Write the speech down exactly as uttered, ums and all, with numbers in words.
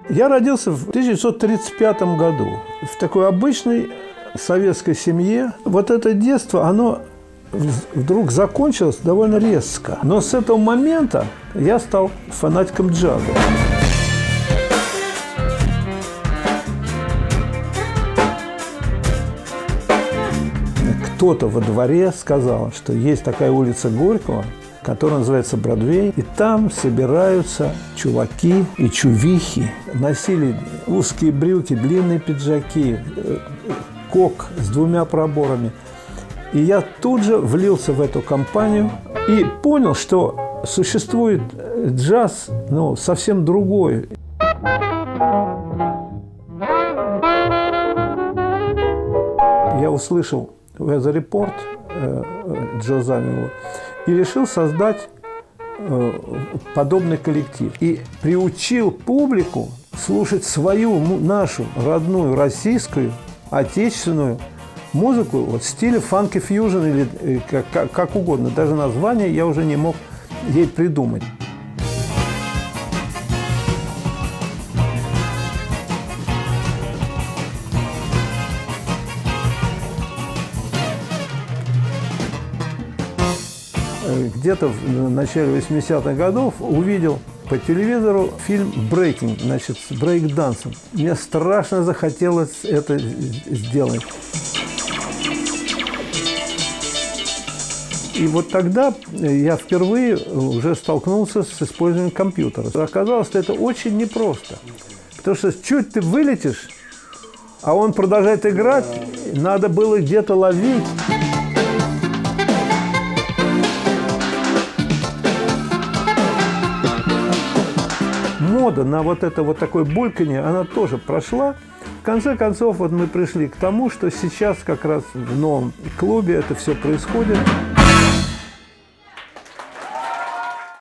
Я родился в тысяча девятьсот тридцать пятом году в такой обычной советской семье. Вот это детство, оно вдруг закончилось довольно резко. Но с этого момента я стал фанатиком джаза. Кто-то во дворе сказал, что есть такая улица Горького, которая называется Бродвей, и там собираются чуваки и чувихи. Носили узкие брюки, длинные пиджаки, кок с двумя проборами. И я тут же влился в эту компанию и понял, что существует джаз, ну, совсем другой. Я услышал Weather Report э, Джо Замилова и решил создать э, подобный коллектив. И приучил публику слушать свою, нашу, родную, российскую, отечественную музыку вот, в стиле фанки-фьюжн или э, как, как, как угодно. Даже название я уже не мог ей придумать. Где-то в начале восьмидесятых годов увидел по телевизору фильм «Брейкинг», значит, с брейк-дансом. Мне страшно захотелось это сделать. И вот тогда я впервые уже столкнулся с использованием компьютера. Оказалось, что это очень непросто. Потому что чуть ты вылетишь, а он продолжает играть, надо было где-то ловить. Мода на вот это вот такое бульканье, она тоже прошла. В конце концов, вот мы пришли к тому, что сейчас как раз в новом клубе это все происходит.